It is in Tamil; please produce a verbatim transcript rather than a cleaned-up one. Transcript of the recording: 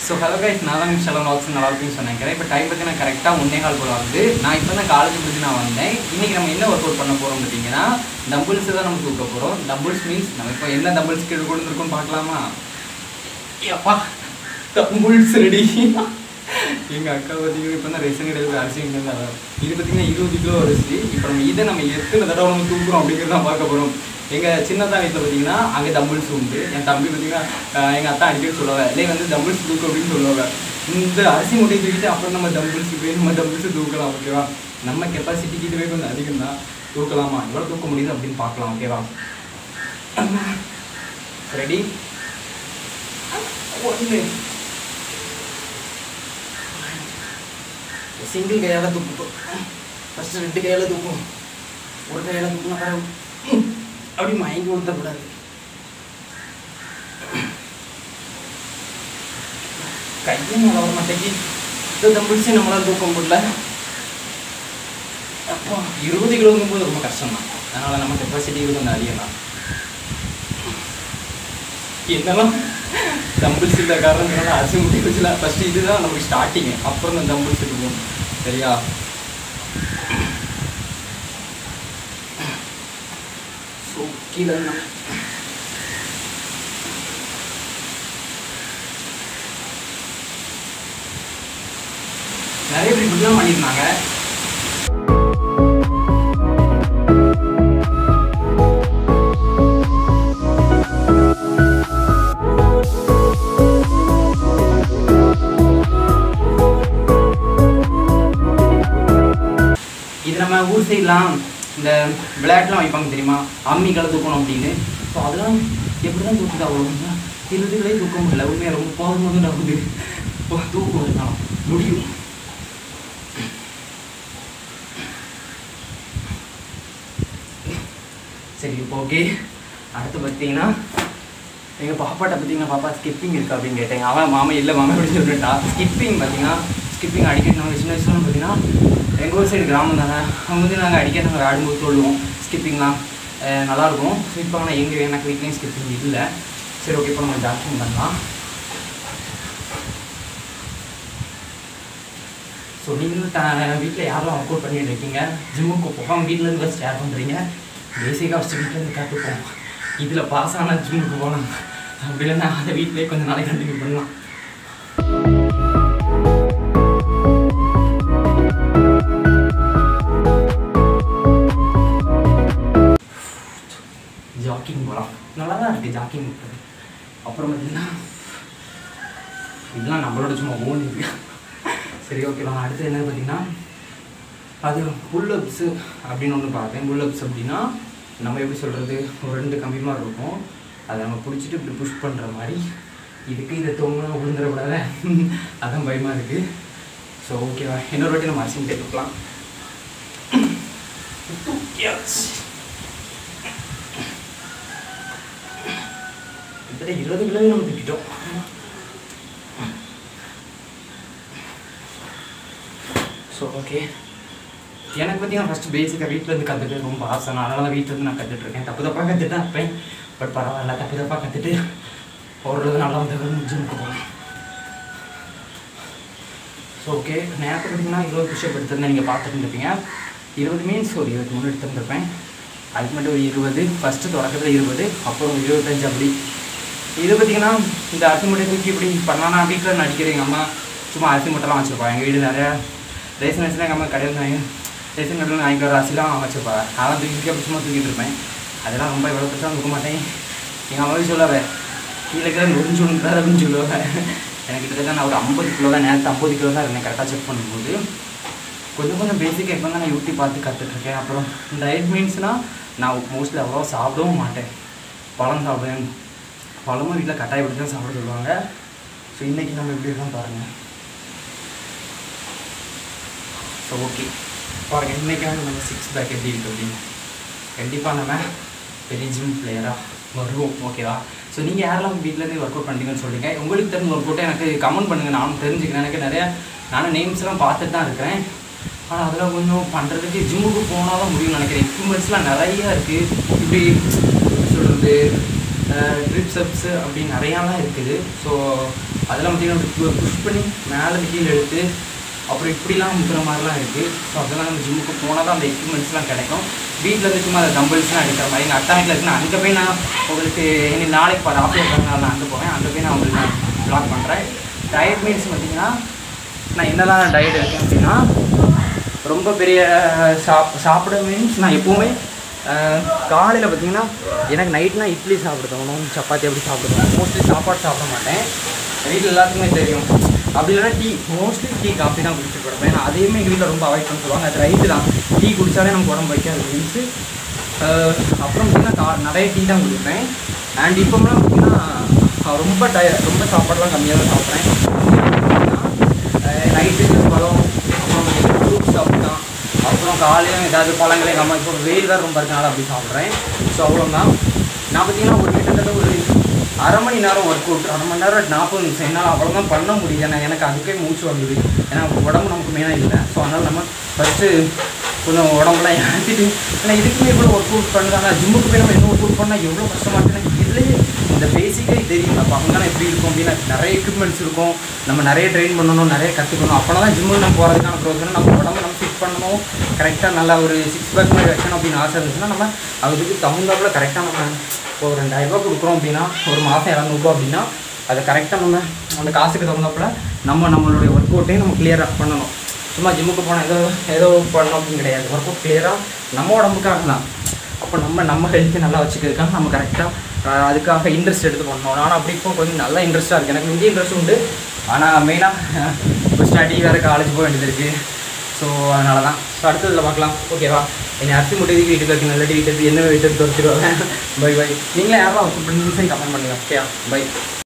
ஸோ ஹலோ கைஸ், நான் தான் ஷலோ வாக்ஸ் நல்லா இருக்குன்னு சொன்னேன். இப்போ டைம் பார்த்தீங்கன்னா கரெக்டாக ஒன்றே கால் போல வந்து நான் இப்போ தான் காலேஜ் முடிச்சு நான் வந்தேன். இன்றைக்கி நம்ம என்ன ஒர்க் அவுட் பண்ண போகிறோம் பார்த்தீங்கன்னா, டம்பிள்ஸ் தான் நம்ம தூக்க போகிறோம். டம்பிள்ஸ் மீன்ஸ் நம்ம இப்போ என்ன டம்பிள்ஸ் கீழே கொண்டு வந்துருக்கோம் பார்க்கலாமா? அப்பா டம்பிள்ஸ் ரெடி. எங்கள் அக்கா பார்த்தீங்கன்னா இப்போ தான் ரேஷன் கடையில் அரிசி இருந்தாங்க. இது பார்த்தீங்கன்னா இருபது கிலோ அரிசி. இப்போ நம்ம இதை நம்ம எத்தனை தடவை நம்ம தூக்குறோம் அப்படிங்கிறத பார்க்க போகிறோம். எங்கள் சின்னதா வீட்டில் பார்த்தீங்கன்னா அங்கே டம்பிள்ஸ் உண்டு. என் தம்பி பார்த்தீங்கன்னா எங்கள் அத்தா அடிக்கடி சொல்லுவாங்க, இல்லை வந்து டம்பிள்ஸ் தூக்கு அப்படின்னு சொல்லுவாங்க. இந்த அரிசி மூட்டையை தூக்கிட்டு அப்புறம் நம்ம டம்பிள்ஸுக்கு போய் நம்ம டம்பிள்ஸு தூக்கலாம். ஓகேவா? நம்ம கெப்பாசிட்டிக்கு இதுவே கொஞ்சம் அதிகம் தான். தூக்கலாமா, எவ்வளோ தூக்க முடியுது அப்படின்னு பார்க்கலாம். ஓகேவா? ரெடி? ஒன்று சிங்கிள் கையால் தூக்கும். ஃபஸ்ட்டு ரெண்டு கையால் தூக்கும். ஒரு கையால் தூக்குனா வர அப்படி மயங்கி ஊற்றக்கூடாது. கையும் நல்லா வர மாட்டேங்கி. இந்த தம்பிள்ஸே நம்மளால் தூக்க முடியல. அப்போ இருபது கிலோங்கும் போது ரொம்ப கஷ்டம் தான். அதனால் நம்ம கெப்பாசிட்டி கொஞ்சம் அதிகம் தான். என்னெல்லாம் தம்பிள்ஸ் இந்த காரணத்தினால அரிசி முட்டை வச்சுல ஃபஸ்ட்டு இதுதான் நமக்கு ஸ்டார்டிங்கு. அப்புறம் இந்த தம்பிள்ஸ் இருக்கும். சரியா? ஸோ கீழே நிறைய பேர் இப்படிலாம் பண்ணியிருந்தாங்க. இது நம்ம ஊர் சைட்லாம் இந்த விளையாட்டுலாம் வைப்பாங்க தெரியுமா, அம்மி கலை தூக்கணும் அப்படின்னு. ஸோ அதெல்லாம் எப்படி தான் தூக்குதா அவ்வளோ இருபதுகளே தூக்க முடியல. உண்மையாக ரொம்ப போதும் போது நடக்குது. இப்போ தூக்கம் முடியும். சரி, இப்போ ஓகே. அடுத்து பார்த்தீங்கன்னா எங்கள் பாப்பாட்ட பார்த்தீங்கன்னா, பாப்பா ஸ்கிப்பிங் இருக்கா அப்படின்னு கேட்டேங்க. அவன் மாமா இல்லை மாமா அப்படின்னு சொல்லிட்டா. ஸ்கிப்பிங் பார்த்தீங்கன்னா ஸ்கிப்பிங் அடிக்கடி நாங்கள் சின்ன வயசுலாம் பார்த்தீங்கன்னா எங்கள் ஊர் சைடு கிராமம் தானே, அவங்க வந்து நாங்கள் அடிக்கடி நாங்கள் ஆடும்போது சொல்லுவோம் ஸ்கிப்பிங்லாம் நல்லாயிருக்கும். ஸோ இப்போ ஆனால் எங்கள் எனக்கு வீட்லேயும் ஸ்கிப்பிங் இல்லை. சரி, ஓகே. இப்போ நம்ம ஜாக்கிங் பண்ணலாம். ஸோ நீங்கள் த வீட்டில் யாரெல்லாம் ஒர்க் அவுட் பண்ணிட்டு இருக்கீங்க, ஜிம்முக்கு போகாமல் வீட்டிலேருந்து ஃபஸ்ட் ஷேர் பண்ணுறீங்க, பேசிக்காக ஃபஸ்ட்டு வீட்டிலேருந்து கற்றுப்போம். இதில் பாஸ் ஆனால் ஜிம்முக்கு போகலாம். அப்படி இல்லைன்னா அதை வீட்டிலே கொஞ்சம் நாளைக்கு கண்டினியூ பண்ணலாம். ஜாக்கிங் போகலாம். நல்லா தான் இருக்குது ஜாக்கிங் போகிறது. அப்புறம் பார்த்தீங்கன்னா இதெல்லாம் நம்மளோட சும்மா ஓன் இருக்கு. சரி, ஓகே. நான் அடுத்து என்ன பார்த்தீங்கன்னா, அது புல்லப்ஸு அப்படின்னு ஒன்று பார்த்தேன். புல்லப்ஸ் அப்படின்னா நம்ம எப்படி சொல்கிறது, ஒரு ரெண்டு கம்பி மாதிரி இருக்கும். அதை நம்ம பிடிச்சிட்டு இப்படி புஷ் பண்ணுற மாதிரி. இதுக்கு இதை தொங்க விழுந்துடக்கூடாது, அதான் பயமாக இருக்குது. ஸோ ஓகேவா, இன்னொரு வாட்டி நம்ம அரிசி தேர்த்துக்கலாம். கிட்டத்தட்ட இருபது கிலோவே நம்ம தூக்கிட்டோம். So okay. எனக்கு பார்த்தீங்கன்னா ஃபஸ்ட்டு பேசிக்காக வீட்டிலேருந்து கற்றுட்டு ரொம்ப ஆசை. நான் அதனால தான் வீட்டிலேருந்து நான் கற்றுட்ருக்கேன். தப்பு தப்பாக கற்றுட்டு இருப்பேன். பட் பரவாயில்ல, தப்பு தப்பாக கற்றுட்டு ஓடுறது நல்லா வந்து ஜிம்முக்கு போகலாம். So okay. நேரத்தை பார்த்தீங்கன்னா இருபது புஷ்அப் எடுத்திருந்தேன், நீங்கள் பார்த்துட்டு இருப்பீங்க. இருபது மீன்ஸ் ஒரு இருபத்தி மூணு எடுத்துருந்துருப்பேன். அதுக்கு மட்டும் ஒரு இருபது, ஃபஸ்ட்டு தொடக்கத்தில் இருபது, அப்புறம் இருபத்தஞ்சு. அப்படி இது பார்த்திங்கன்னா இந்த அரிசி மூட்டை தூக்கி இப்படி பண்ணலாம். நான் வீட்டில் நடிக்கிறேன். எங்கள் அம்மா சும்மா அரிசி மூட்டைலாம் வச்சுருப்பாங்க. எங்கள் வீடு நிறையா ரேஷன் அரிசிலாம் எங்கள் அம்மா கடையில் வாங்கி ரேஷன் கடையில் வாங்கிக்கிற அரிசிலாம் வச்சுருப்பாங்க. அதெல்லாம் தூக்கி அப்படி சும்மா தூக்கிட்டு இருப்பேன். அதெல்லாம் ரொம்ப எவ்வளோ பெருசாக தூக்க மாட்டேன். எங்கள் அம்மாவே சொல்லாவே கீழே இருக்கிற நொறிஞ்சு விழுந்தார் அப்படின்னு சொல்லுவாங்க. எனக்கு கிட்டத்தட்ட நான் ஒரு ஐம்பது கிலோ தான், நேரத்து ஐம்பது கிலோ தான் இருந்தேன் கரெக்டாக செக் பண்ணும்போது. கொஞ்சம் கொஞ்சம் பேசிக்காக இப்போ தான் நான் யூடியூப் பார்த்து கற்றுட்ருக்கேன். அப்புறம் டயட் மீன்ஸ்னால் நான் மோஸ்ட்லி அவ்வளோவா சாப்பிடவும் மாட்டேன். பழம் சாப்பிடுவேன். பழமும் வீட்டில் கட்டாயப்படி தான் சாப்பிட சொல்லுவாங்க. ஸோ இன்றைக்கி நம்ம எப்படி இருக்கோம் பாருங்கள். ஸோ ஓகே, பாருங்கள் இன்றைக்காக நம்ம சிக்ஸ் பேக் எப்படி இருக்குது அப்படின்னு. கண்டிப்பாக நம்ம பெரிய ஜிம் பிளேயராக வருவோம். ஓகேவா? ஸோ நீங்கள் யாரெல்லாம் வீட்டிலேருந்து ஒர்க் அவுட் பண்ணுறீங்கன்னு சொல்லியிருக்கேன். உங்களுக்கு தெரிஞ்ச ஒர்க் அவுட்டை எனக்கு கமெண்ட் பண்ணுங்கள், நானும் தெரிஞ்சுக்கிறேன். எனக்கு நிறையா நானும் நேம்ஸ்லாம் பார்த்துட்டு தான் இருக்கிறேன். ஆனால் அதெல்லாம் கொஞ்சம் பண்ணுறதுக்கு ஜிம்முக்கு போனால் தான் முடியும்னு நினைக்கிறேன். எக்யூப்மெண்ட்ஸ்லாம் நிறையா இருக்குது. இப்படி சொல்கிறது ட்ரிப்ஸப்ஸு அப்படி நிறையாலாம் இருக்குது. ஸோ அதெல்லாம் பார்த்தீங்கன்னா புஷ் பண்ணி மேலே கீழே எடுத்து அப்புறம் இப்படிலாம் முக்கிற மாதிரிலாம் இருக்குது. ஸோ அதெல்லாம் நம்ம ஜிம்முக்கு போனால் தான் அந்த எக்யூப்மெண்ட்ஸ்லாம் கிடைக்கும். வீட்டில் இருந்து சும்மா அந்த டம்பிள்ஸ்லாம் எடுக்கிற மாதிரி எங்கள் அட்டா வீட்டில் இருக்குன்னா அங்கே போய் நான் உங்களுக்கு இன்னைக்கு நாளைக்கு பாரு ஆஃபீஸ் இருக்கிறதுனால நான் அங்கே போவேன். அங்கே போய் நான் உங்களுக்கு நான் ப்ளாக் பண்ணுறேன். டயட் மீல்ஸ் பார்த்தீங்கன்னா நான் என்னெல்லாம் டயட் இருக்கேன் அப்படின்னா ரொம்ப பெரிய சாப் சாப்பிட மீன்ஸ் நான் எப்போவுமே காலையில் பார்த்தீங்கன்னா எனக்கு நைட்னால் இட்லி சாப்பிட தோணும், சப்பாத்தி அப்படி சாப்பிட தோணும். மோஸ்ட்லி சாப்பாடு சாப்பிட மாட்டேன். வீட்டில் எல்லாத்துக்குமே தெரியும். அப்படி இல்லைனா டீ, மோஸ்ட்லி டீ காஃபி தான் குடிச்சிட்டு போடுவேன். ஏன்னா அதையுமே எங்கள் வீட்டில் ரொம்ப அவாய்ட் பண்ண சொல்லுவாங்க. அது ரைட்டு தான், டீ குடித்தாலே நமக்கு உடம்பு வைக்காது மீன்ஸு. அப்புறம் பார்த்தீங்கன்னா கா நிறைய டீ தான் குடிப்பேன். அண்ட் இப்போலாம் பார்த்தீங்கன்னா ரொம்ப டய ரொம்ப சாப்பாடுலாம் கம்மியாக தான் சாப்பிட்றேன். நைட்டுக்கு பழம், அப்புறம் ஃப்ரூட்ஸ் சாப்பிட்டான், அப்புறம் காலையில் ஏதாவது பழங்களே எங்கள் அம்மா இப்போ வெயில் தான் ரொம்ப இருக்கனால அப்படி சாப்பிட்றேன். ஸோ அவ்வளோதான். நான் பார்த்தீங்கன்னா ஒரு கிட்டத்தட்ட ஒரு அரை மணி நேரம் ஒர்க் அவுட், அரை மணி நேரம் நாற்பது நிமிஷம் என்னால் அவ்வளோதான் பண்ண முடியுது. ஏன்னா எனக்கு அதுக்கே மூச்சு வந்தது. ஏன்னா உடம்பு நமக்கு மெயினாக இல்லை. ஸோ அதனால் நம்ம ஃபஸ்ட்டு கொஞ்சம் உடம்புலாம் ஏற்றிட்டு, ஏன்னா இதுக்குமே இவ்வளோ ஒர்க் அவுட் பண்ணுறாங்க. ஜிம்முக்கு போய் நம்ம என்ன ஒர்க் அவுட் பண்ணால் எவ்வளோ கஷ்டமாக இருக்குன்னா இதுலேயே இந்த பேசிக்கே தெரியும். அப்போ அங்கே எப்படி இருக்கும் அப்படின்னா நிறைய எக்யூப்மெண்ட்ஸ் இருக்கும், நம்ம நிறைய ட்ரெயின் பண்ணணும், நிறைய கற்றுக்கணும். அப்போனா தான் ஜிம்முக்கு நம்ம போகிறதுக்கான ப்ரோஜனம். நம்ம உடம்பு நம்ம ஃபிட் பண்ணணும், கரெக்டாக நல்லா ஒரு சிக்ஸ் பேக் மாதிரி வைக்கணும் அப்படின்னு ஆசை இருந்துச்சுன்னா நம்ம அதுக்கு தகுந்தாப்புல கரெக்டாக நம்ம இப்போ ஒரு ரெண்டாயிரரூபா கொடுக்குறோம் அப்படின்னா ஒரு மாதம் இரநூறுபா அப்படின்னா அதை கரெக்டாக நம்ம அந்த காசுக்கு தகுந்தாப்புல நம்ம நம்மளுடைய ஒர்க் அவுட்டையும் நம்ம கிளியராக பண்ணணும். சும்மா ஜிம்முக்கு போனால் ஏதோ ஏதோ பண்ணணும் அப்படின்னு கிடையாது. ஒர்க் அவுட் கிளியராக நம்ம உடம்புக்காக தான். அப்போ நம்ம நம்ம ஹெல்த்தை நல்லா வச்சுக்கிறதுக்காக நம்ம கரெக்டாக அதுக்காக இன்ட்ரெஸ்ட் எடுத்து பண்ணணும். ஆனால் அப்படி இப்போ கொஞ்சம் நல்லா இன்ட்ரெஸ்ட்டாக இருக்குது. எனக்கு இந்திய இன்ட்ரெஸ்ட் உண்டு. ஆனால் மெயினாக இப்போ ஸ்டடி வேறு காலேஜ் போக வேண்டியது இருக்குது. ஸோ அதனால தான். ஸோ அடுத்ததில் பார்க்கலாம். ஓகேவா? என்னை அரிசி முட்டைக்கு வீட்டுக்கு இருக்குது, நல்ல வீட்டு என்ன வீட்டுக்கு துரத்திடுவாங்க. By by. நீங்களே யாரும் ஒர்க் பண்ணி கமெண்ட் பண்ணுங்கள். Okay, by.